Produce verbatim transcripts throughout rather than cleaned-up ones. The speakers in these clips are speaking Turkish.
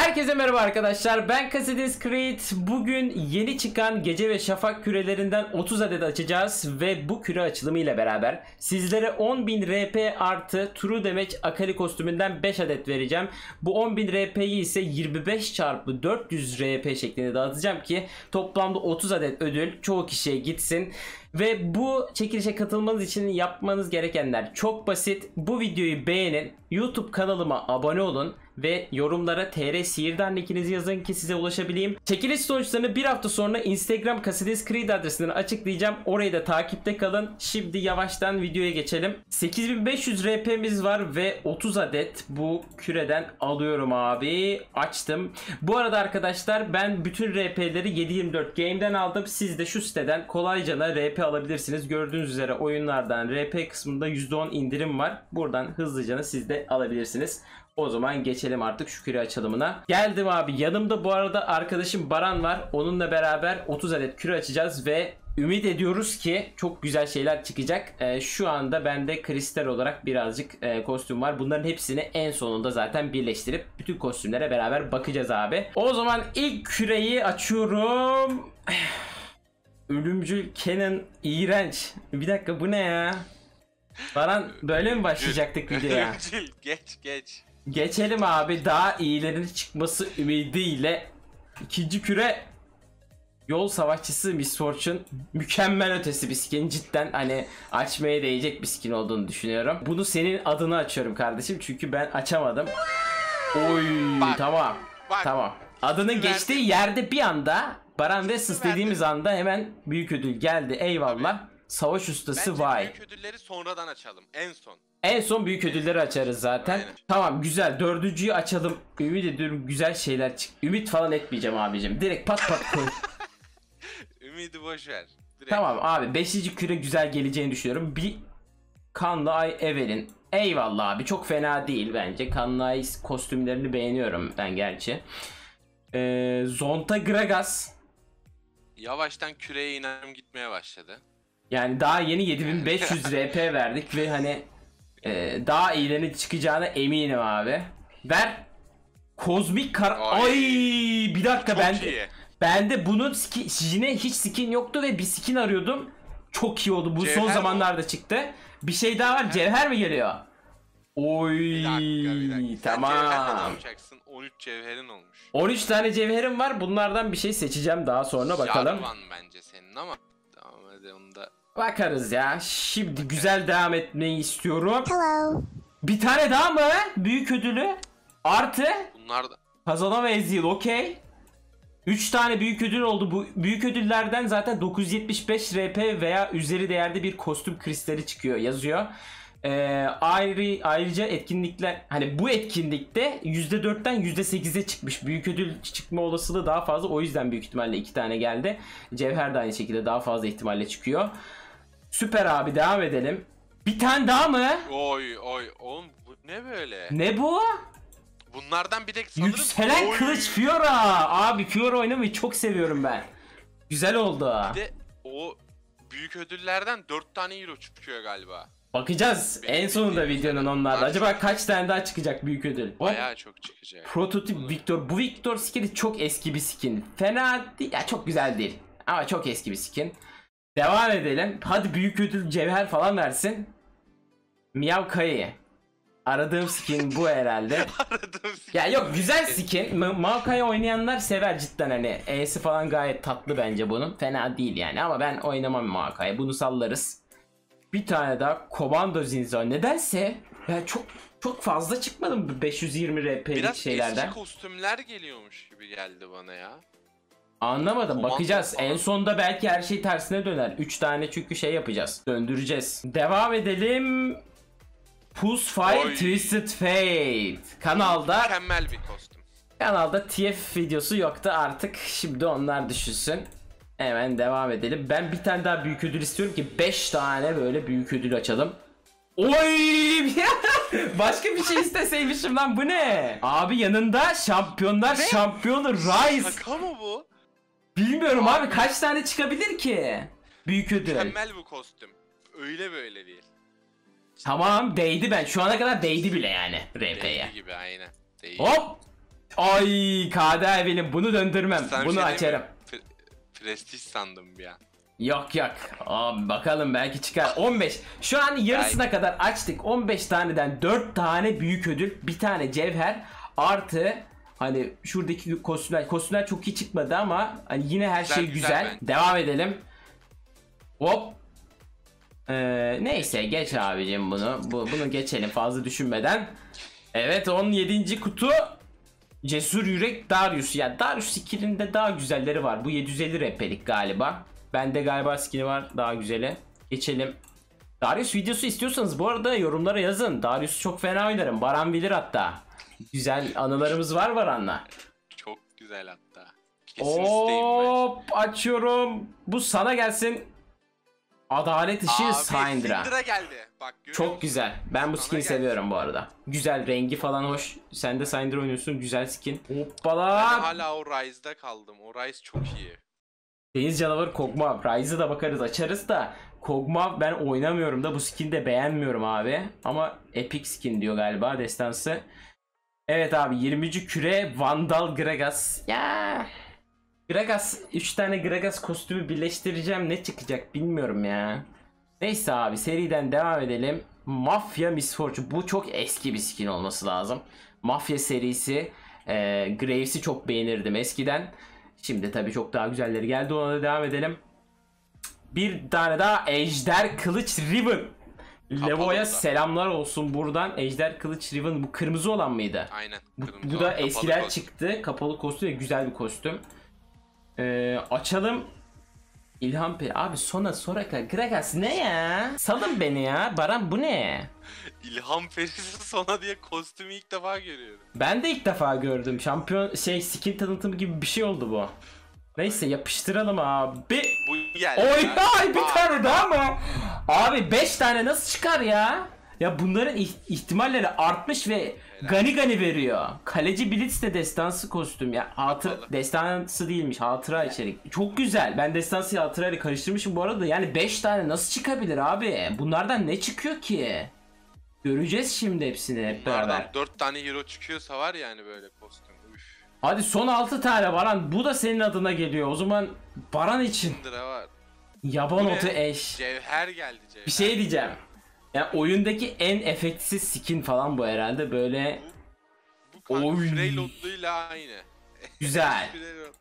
Herkese merhaba arkadaşlar, ben Assassin's Creed. Bugün yeni çıkan Gece ve Şafak kürelerinden otuz adet açacağız ve bu küre açılımı ile beraber sizlere on bin R P artı True Damage Akali kostümünden beş adet vereceğim. Bu on bin R P'yi ise yirmi beş çarpı dört yüz R P şeklinde dağıtacağım ki toplamda otuz adet ödül çoğu kişiye gitsin. Ve bu çekilişe katılmanız için yapmanız gerekenler çok basit. Bu videoyu beğenin, YouTube kanalıma abone olun ve yorumlara T R Sihirdar nickinizi yazın ki size ulaşabileyim. Çekiliş sonuçlarını bir hafta sonra Instagram Assassin's Creed adresinden açıklayacağım. Orayı da takipte kalın. Şimdi yavaştan videoya geçelim. sekiz bin beş yüz R P'miz var ve otuz adet bu küreden alıyorum abi. Açtım. Bu arada arkadaşlar ben bütün R P'leri yedi yirmi dört Game'den aldım. Siz de şu siteden kolayca R P alabilirsiniz. Gördüğünüz üzere oyunlardan R P kısmında yüzde on indirim var. Buradan hızlıca siz de alabilirsiniz. O zaman geçelim artık şu küre açılımına. Geldim abi. Yanımda bu arada arkadaşım Baran var. Onunla beraber otuz adet küre açacağız ve ümit ediyoruz ki çok güzel şeyler çıkacak. Ee, şu anda bende kristal olarak birazcık e, kostüm var. Bunların hepsini en sonunda zaten birleştirip bütün kostümlere beraber bakacağız abi. O zaman ilk küreyi açıyorum. Ölümcül Kenan iğrenç. Bir dakika, bu ne ya? Baran, böyle mi başlayacaktık videoya? Ölümcül geç geç. Geçelim abi, daha iyilerin çıkması ümidiyle. İkinci küre Yol Savaşçısı Miss Fortune. Mükemmel ötesi bir skin, cidden hani açmaya değecek bir skin olduğunu düşünüyorum. Bunu senin adına açıyorum kardeşim çünkü ben açamadım. Oy bak, tamam bak, tamam. Adının geçtiği verdim. Yerde bir anda Baran Vessus dediğimiz anda hemen büyük ödül geldi, eyvallah. Tabii. Savaş ustası Bence vay. Büyük ödülleri sonradan açalım, en son. En son büyük ödülleri açarız zaten. Aynen. Tamam, güzel. Dördüncüyü açalım. Ümit ediyorum güzel şeyler çık. Ümit falan etmeyeceğim abicim. Direkt pat pat koy. Ümidi boş ver. Direkt. Tamam abi. Beşinci küre güzel geleceğini düşünüyorum. Bir Kanlı Ay Evelyn. Eyvallah abi. Çok fena değil bence. Kanlı Ay kostümlerini beğeniyorum ben gerçi. Ee, Zonta Gragas. Yavaştan küreye inanım gitmeye başladı. Yani daha yeni yedi bin beş yüz R P verdik ve hani e, daha iyilerini çıkacağına eminim abi. Ver. Kozmik kar... Ay, Ay bir dakika, ben bende bunun yine hiç skin yoktu ve bir skin arıyordum. Çok iyi oldu. Bu Cevher son zamanlarda mi çıktı. Bir şey daha var. Cevher, Cevher mi geliyor? Oy bir dakika, bir dakika. Tamam. on üç cevherin olmuş. on üç tane cevherim var. Bunlardan bir şey seçeceğim daha sonra, bakalım. Jarvan bence senin ama tamam, hadi onu da bakarız ya. Şimdi bakarız. Güzel devam etmeyi istiyorum. Hello. Bir tane daha mı? Büyük ödülü. Artı. Bunlar da kazanamayız yıl, okey. üç tane büyük ödül oldu. Bu büyük ödüllerden zaten dokuz yüz yetmiş beş R P veya üzeri değerde bir kostüm kristali çıkıyor, yazıyor. Ee, ayrı, ayrıca etkinlikler, hani bu etkinlikte yüzde dörtten yüzde sekize çıkmış. Büyük ödül çıkma olasılığı daha fazla. O yüzden büyük ihtimalle iki tane geldi. Cevher de aynı şekilde daha fazla ihtimalle çıkıyor. Süper abi, devam edelim. Bir tane daha mı? Oy oy oğlum, bu ne böyle? Ne bu? Bunlardan bir de sanırım Yükselen oy. Kılıç Fiora. Abi Fiora oynamayı çok seviyorum ben. Güzel oldu. Bir de o büyük ödüllerden dört tane hero çıkıyor galiba. Bakacağız benim en sonunda videonun onlarda. Acaba kaç tane daha çıkacak büyük ödül? Bayağı çok çıkacak. Prototip Bunu... Victor. Bu Victor skini çok eski bir skin. Fena değil. Ya çok güzel değil. Ama çok eski bir skin. Devam edelim. Hadi büyük ödül cevher falan versin. Miyav Kayı. Aradığım skin bu herhalde. Aradığım skin. Ya yok, güzel skin. Maokai'yi oynayanlar sever cidden hani. E'si falan gayet tatlı bence bunun. Fena değil yani ama ben oynamam Maokai'yi. Bunu sallarız. Bir tane daha Komando Zinza. Nedense ya çok çok fazla çıkmadım bu beş yüz yirmi R P'lik biraz şeylerden. Biraz eski kostümler geliyormuş gibi geldi bana ya. Anlamadım. Komando bakacağız. Falan. En sonunda belki her şey tersine döner. üç tane çünkü şey yapacağız. Döndüreceğiz. Devam edelim. Pushfire Oy. Twisted Fate. Kanalda mükemmel bir kostüm. Kanalda T F videosu yoktu artık. Şimdi onlar düşünsün. Hemen devam edelim. Ben bir tane daha büyük ödül istiyorum ki beş tane böyle büyük ödül açalım. Oy! Başka bir şey isteseymişim lan, bu ne? Abi yanında Şampiyonlar ne? Şampiyonu Rise. Şaka mı bu? Bilmiyorum abi, abi kaç tane çıkabilir ki? Büyük ödül. Mükemmel bu kostüm. Öyle böyle değil. Tamam, değdi, ben şu ana kadar değdi bile yani R P'ye. Değdi gibi aynen. Değdi. Hop! Ay K D benim, bunu döndürmem. Sana bir Bunu şey diyeyim açarım. mi? Pre- Prestij sandım bir an. Yok yok. Abi bakalım, belki çıkar. on beş. Şu an yarısına kadar açtık. on beş taneden dört tane büyük ödül, bir tane cevher artı hani şuradaki kostümler. Kostümler çok iyi çıkmadı ama hani yine her Güzel, şey güzel güzel. bence. Devam edelim. Hop. Ee, neyse geç abicim bunu. Bu, bunu geçelim fazla düşünmeden. Evet, on yedinci kutu. Cesur Yürek Darius. Ya Darius skininde daha güzelleri var. Bu yedi yüz elli repelik galiba. Bende galiba skini var daha güzeli. Geçelim. Darius videosu istiyorsanız bu arada yorumlara yazın. Darius çok fena oynarım. Baran bilir hatta. Güzel anılarımız var Baran'la. Çok güzel hatta. Kesin isteyim ben. Hop açıyorum. Bu sana gelsin. Adalet ışığı Abi Syndra. Syndra geldi. Bak görüyor Çok musun? güzel. Ben bu Sana skin'i geldi. seviyorum bu arada. Güzel, rengi falan hoş. Sen de Syndra oynuyorsun. Güzel skin. Ben Hoppala. hala o Rise'da kaldım. O Rise çok iyi. Deniz canavarı Kog'Maw. Rise'ı da bakarız, açarız da. Kog'Maw ben oynamıyorum da bu skin'i de beğenmiyorum abi. Ama epic skin diyor galiba destansı. Evet abi, yirminci küre Vandal Gragas. Ya Gragas, üç tane Gragas kostümü birleştireceğim, ne çıkacak bilmiyorum ya. Neyse abi, seriden devam edelim. Mafya Miss Fortune. Bu çok eski bir skin olması lazım. Mafya serisi. E, Graves'i çok beğenirdim eskiden. Şimdi tabii çok daha güzelleri geldi, ona da devam edelim. Bir tane daha Ejder Kılıç Riven. Levo'ya da. selamlar olsun buradan. Ejder Kılıç Riven, bu kırmızı olan mıydı? Aynen. Bu, kırmızı bu olan da kapalı eskiler kostüm. çıktı. Kapalı kostüm ve güzel bir kostüm. Ee, açalım. İlham Peri. Abi Sona Soraka Gragas ne ya? Salın beni ya. Baran bu ne? İlham Perisi Sona diye kostümü ilk defa görüyorum. Ben de ilk defa gördüm. Şampiyon şey skin tanıtımı gibi bir şey oldu bu. Neyse yapıştıralım abi. Bu geldi. Oy ya. ay bir Bak, tane daha mı? Abi beş tane nasıl çıkar ya? Ya bunların ih- ihtimalleri artmış ve gani gani veriyor. Kaleci Blitz de destansı kostüm ya. Hatır Kapalı. destansı değilmiş, hatıra içerik. Çok güzel. Ben destansı hatırayla karıştırmışım bu arada. Yani beş tane nasıl çıkabilir abi? Bunlardan ne çıkıyor ki? Göreceğiz şimdi hepsini hep beraber. Bunlardan dört tane hero çıkıyorsa var yani böyle kostüm. Üf. Hadi son altı tane Baran. Bu da senin adına geliyor. O zaman Baran için Syndra var. yaban Bu ne? otu eş. Cevher geldi Cevher. Bir şey diyeceğim. Ya oyundaki en efektsiz skin falan bu herhalde, böyle Bu kanka Oy. Freylot'luyla aynı. güzel. Freylot'lu.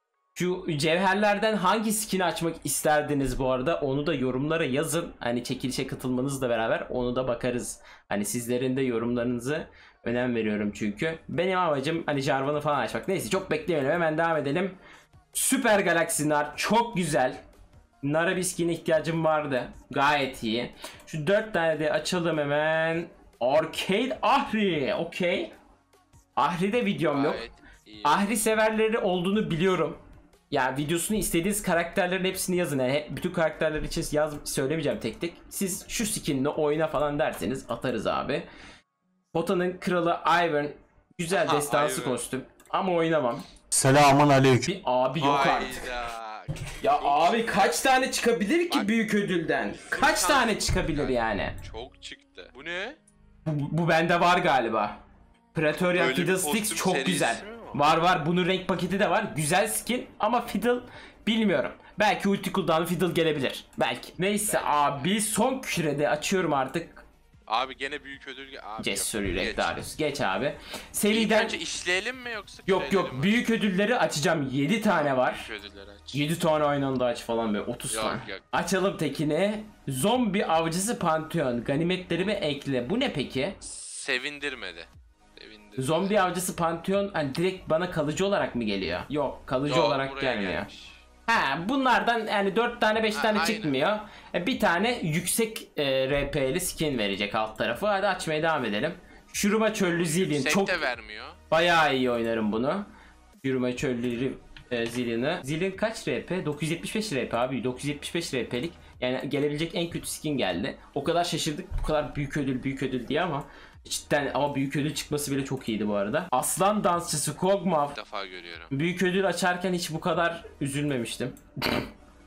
Şu cevherlerden hangi skin'i açmak isterdiniz bu arada? Onu da yorumlara yazın. Hani çekilişe katılmanızla beraber onu da bakarız. Hani sizlerin de yorumlarınızı önem veriyorum çünkü. Benim amacım hani Jarvan'ı falan açmak. Neyse çok beklemeyelim, hemen devam edelim. Süper Galaxy Nar çok güzel. Nara bir skin'e ihtiyacım vardı. Gayet iyi. Şu dört tane de açalım hemen. Arcade Ahri. Okey. Ahri'de videom yok. Gayet iyi. Ahri severleri olduğunu biliyorum. Ya videosunu istediğiniz karakterlerin hepsini yazın. Yani hep- bütün karakterler için yaz, söylemeyeceğim tek tek. Siz şu skinle oyna falan derseniz atarız abi. Pota'nın kralı Ivern. Güzel Aha, destansı Ivern. kostüm. Ama oynamam. Selamun aleyküm. Bir abi yok artık. Hayda. Ya abi kaç tane çıkabilir ki Bak, büyük ödülden? Kaç tane tane çıkabilir yani? Çok çıktı. Bu ne? Bu, bu bende var galiba. Praetorian Böyle bir Fiddlesticks kostüm çok serisi güzel. mi Var var, bunun renk paketi de var. Güzel skin ama Fiddle bilmiyorum. Belki ulti cooldown'u Fiddle gelebilir. Belki. Neyse abi, son kürede açıyorum artık. Abi gene büyük ödül ge- abi. Cesur yok. Yürek Geç. Darius. Geç abi. İlk Seriden önce işleyelim mi yoksa yok kürelim yok mi? büyük ödülleri açacağım. yedi tane var. Büyük ödülleri aç. yedi tane aynı anda aç falan, böyle otuz Yok, tane. yok. Açalım tekini. Zombi avcısı Pantheon. Ganimetlerimi ekle. Bu ne peki? Sevindirmedi. Sevindirmedi. Zombi avcısı Pantheon hani direkt bana kalıcı olarak mı geliyor? Yok, kalıcı Yok, olarak buraya gelmiyor. gelmiş. Ha, bunlardan yani dört tane beş Ha, tane aynen. çıkmıyor. E, bir tane yüksek e, R P'li skin verecek alt tarafı. Hadi açmaya devam edelim. Şuruma çöllü zilin. Yüksek Çok de vermiyor. bayağı iyi oynarım bunu. Şuruma çöllü e, zilini. Zilin kaç R P? dokuz yüz yetmiş beş R P abi. dokuz yüz yetmiş beş R P'lik. Yani gelebilecek en kötü skin geldi. O kadar şaşırdık bu kadar büyük ödül büyük ödül diye ama cidden, ama büyük ödül çıkması bile çok iyiydi bu arada. Aslan dansçısı Kog'Maw. İlk defa görüyorum. Büyük ödül açarken hiç bu kadar üzülmemiştim.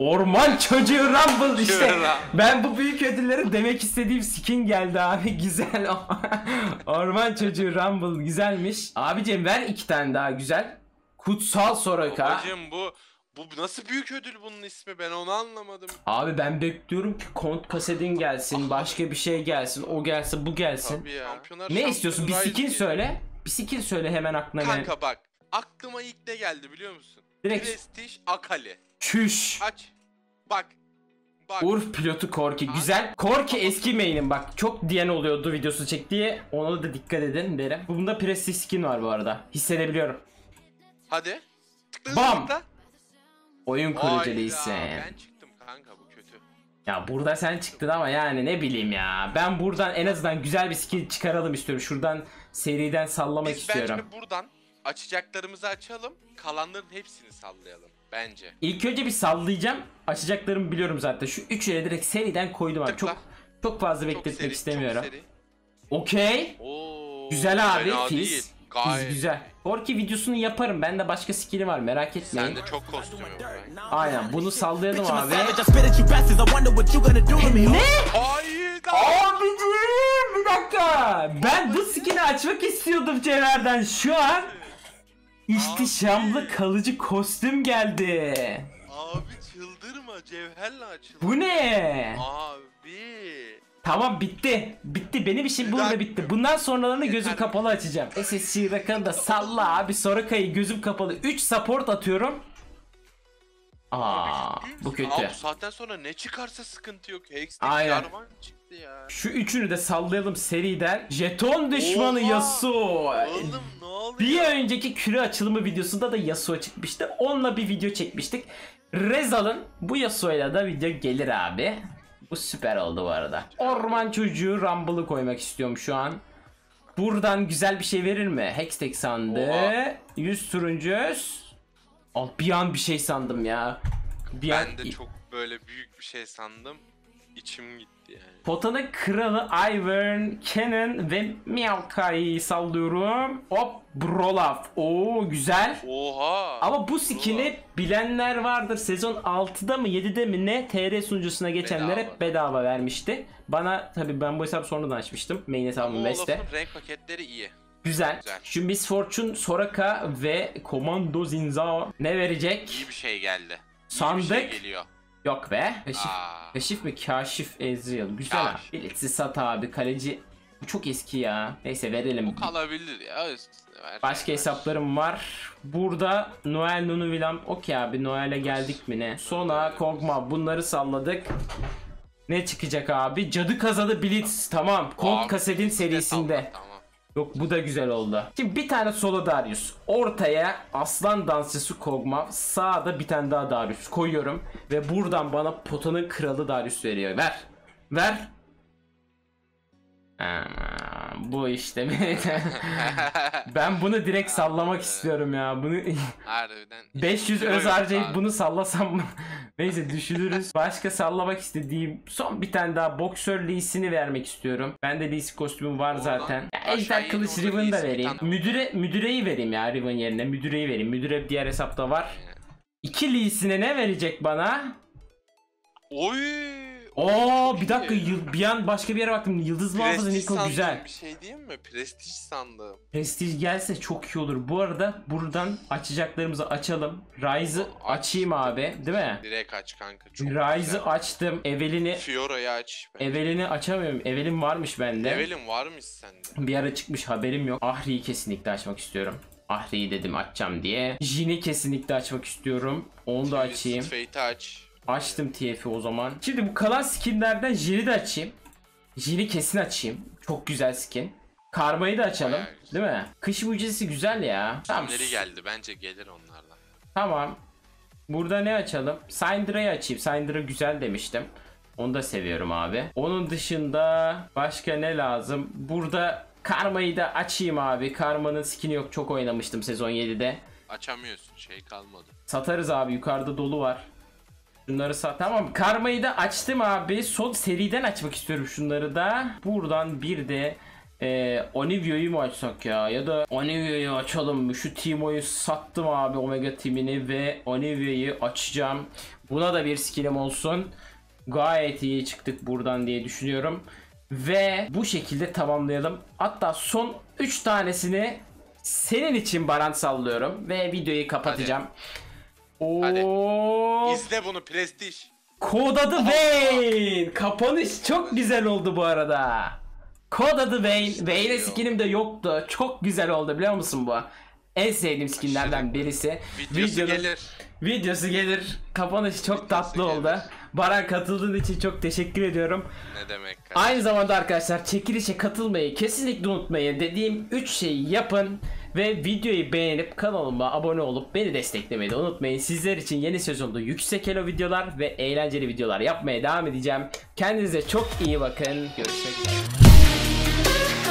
Orman çocuğu Rumble işte. Rumble. Ben bu büyük ödülleri demek istediğim skin geldi abi. Güzel. Orman çocuğu Rumble güzelmiş. Abicim ver iki tane daha güzel. Kutsal Soraka. Babacım bu bu nasıl büyük ödül bunun ismi, ben onu anlamadım. Abi ben bekliyorum ki Kont Kasedin gelsin, başka bir şey gelsin, o gelsin, bu gelsin. Tabii ya. Şampiyonlar Ne istiyorsun? Bir Şampiyonu skin Rise söyle. Bir skin söyle hemen aklına gelen. Kanka bak, aklıma ilk ne geldi biliyor musun? Direkt- Prestige Akali. Çüş. Aç. Bak. Bak. Urf pilotu Korki güzel. Korki eski main'im bak. Çok diyen oluyordu videosu çek diye. Ona da dikkat edin derim. Bunda Prestige skin var bu arada. Hissedebiliyorum. Hadi. Tıkla, Bam! tıkla. Oyun kurucu Hayda, değilsin. ben çıktım kanka, bu kötü. Ya burada sen çıktın ama yani ne bileyim ya. Ben buradan en azından güzel bir skin çıkaralım istiyorum. Şuradan seriden sallamak Biz istiyorum. bence buradan açacaklarımızı açalım, kalanların hepsini sallayalım bence. İlk önce bir sallayacağım. Açacaklarımı biliyorum zaten. Şu üçüne direkt seriden koydum abi. Tıkla. Çok çok fazla Çok bekletmek seri, istemiyorum. çok seri. Okey. Oo, Güzel abi. fena değil. Fiz. Fiz Gayet. güzel. Korki videosunu yaparım. Bende başka skill'i var. Merak etmeyin. Sende çok kostüm yok. Ben. Aynen. Bunu sallayalım abi. Ne? Hayda. Abicim bir dakika. Ben bu skin'i açmak istiyordum Cevher'den. Şu an ihtişamlı kalıcı kostüm geldi. Abi çıldırma, cevherle açıldı. Bu ne? Abi. Tamam bitti. Bitti. Benim işim burada bitti. Bundan sonralarını gözüm kapalı açacağım. S S C rakanı da salla abi. Soraka'yı gözüm kapalı. üç support atıyorum. Aa, bu kötü. Abi bu saatten sonra ne çıkarsa sıkıntı yok. Hex'te Aynen. Jarvan çıktı ya. Şu üçünü de sallayalım seriden. Jeton düşmanı Oha! Yasuo. Oğlum ne oluyor? Bir önceki küre açılımı videosunda da Yasuo çıkmıştı. Onunla bir video çekmiştik. Rezal'ın bu Yasuo'yla da video gelir abi. Bu süper oldu bu arada. Orman çocuğu Rumble'ı koymak istiyorum şu an. Buradan güzel bir şey verir mi? Hextech sandı. Oha. yüz turuncu. Al bir an bir şey sandım ya. Bir an... Ben de çok böyle büyük bir şey sandım. İçim gitti yani. Potanın kralı Ivern, Kennen ve Maokai'yi sallıyorum. Hop Brolaf. Oo güzel. Oha. Ama bu skin'i bilenler vardır. Sezon altıda mı yedide mi ne T R sunucusuna geçenlere Bedava. bedava vermişti. Bana tabii ben bu hesabı sonradan açmıştım. Main Ama hesabım West'te. Olaf'ın renk paketleri iyi. Güzel. Güzel. Şu Miss Fortune, Soraka ve Komando Zinzao ne verecek? İyi bir şey geldi. İyi Sandık. bir şey geliyor. Yok be. Keşif, Aa. keşif mi? Kaşif Ezreal. Güzel abi. Kaşif. Blitz'i sat abi. Kaleci. Bu çok eski ya. Neyse verelim. Bu kalabilir ya. Üstüne ver. Başka hesaplarım var. Burada Noel Nunu William. Okey abi Noel'e geldik mi ne? Sona, Kog'Maw bunları salladık. Ne çıkacak abi? Cadı Kazalı Blitz. Tamam. Kont Abi, Kasedin bir de serisinde. salla, Tamam. Yok bu da güzel oldu. Şimdi bir tane solo Darius. Ortaya aslan dansçısı Kog'Maw. Sağda bir tane daha Darius koyuyorum. Ve buradan bana potanın kralı Darius veriyor. Ver. Ver. Aa, bu işte. Ben bunu direkt sallamak istiyorum ya. Bunu Harbiden. beş yüz Kilo öz yok harcayıp abi. bunu sallasam mı? Neyse düşünürüz. Başka sallamak istediğim son bir tane daha boksör Lee'sini vermek istiyorum. Bende Lee'si kostümüm var Oradan zaten. Ya, aşağıya Ejder Kılıç doğru Riven da Lee'si bir vereyim. tane- Müdüre, müdüreyi vereyim ya Riven yerine. Müdüreyi vereyim. Müdüre diğer hesapta var. İki Lee'sine ne verecek bana? Oy. Oo çok bir dakika iyi. yıl- bir an başka bir yere baktım. Yıldız Muhafızı Prestij Niko sandım, güzel. bir şey diyeyim mi? Prestij sandım. Prestij gelse çok iyi olur. Bu arada buradan açacaklarımızı açalım. Rise'ı Aç. açayım abi, değil mi? Direkt aç kanka. Çok Rise'ı güzel. açtım. Evelyn'i Fiora'yı aç. Evelyn'i açamıyorum. Evelyn varmış bende. Evelyn varmış sende. Bir ara çıkmış haberim yok. Ahri'yi kesinlikle açmak istiyorum. Ahri'yi dedim açacağım diye. Jin'i kesinlikle açmak istiyorum. Onu da açayım. Twisted Fate'i aç. Açtım T F'i o zaman. Şimdi bu kalan skinlerden Jin'i de açayım. Jin'i kesin açayım. Çok güzel skin. Karma'yı da açalım. Bayağı güzel. Değil mi? Kış mucizesi güzel ya. Tamam. Kimleri geldi? Bence gelir onlardan. Tamam. Burada ne açalım? Syndra'yı açayım. Syndra güzel demiştim. Onu da seviyorum abi. Onun dışında başka ne lazım? Burada Karma'yı da açayım abi. Karma'nın skin'i yok. Çok oynamıştım sezon yedide. Açamıyorsun. Şey kalmadı. Satarız abi. Yukarıda dolu var. Şunları sat. Tamam. Karma'yı da açtım abi. Son seriden açmak istiyorum şunları da. Buradan bir de Ee, Onivio'yu mu açsak ya? Ya da Onivio'yu açalım mı? Şu Teemo'yu sattım abi, Omega timini, ve Onivio'yu açacağım. Buna da bir skillim olsun. Gayet iyi çıktık buradan diye düşünüyorum. Ve bu şekilde tamamlayalım. Hatta son üç tanesini senin için Baran sallıyorum. Ve videoyu kapatacağım. Hadi. Oo. İzle bunu prestij. Kod adı Vayne. Kapanış çok güzel oldu bu arada. Kod adı Vayne. Vayne'e skinim de yoktu. Çok güzel oldu biliyor musun bu? En sevdiğim skinlerden birisi. Videosu Videonun- gelir. Videosu gelir. Kapanış çok tatlı gelir. oldu. Baran, katıldığın için çok teşekkür ediyorum. Ne demek kardeşim? Aynı zamanda arkadaşlar, çekilişe katılmayı kesinlikle unutmayın. Dediğim üç şeyi yapın ve videoyu beğenip kanalıma abone olup beni desteklemeyi de unutmayın. Sizler için yeni sezonda yüksek elo videolar ve eğlenceli videolar yapmaya devam edeceğim. Kendinize çok iyi bakın. Görüşmek üzere.